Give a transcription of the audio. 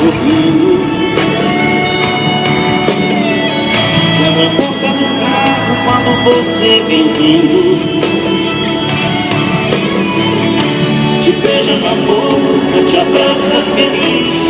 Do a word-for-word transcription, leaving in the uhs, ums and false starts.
sorrindo. Quebra a boca no carro quando você vem vindo. Te beija na boca, te abraça feliz.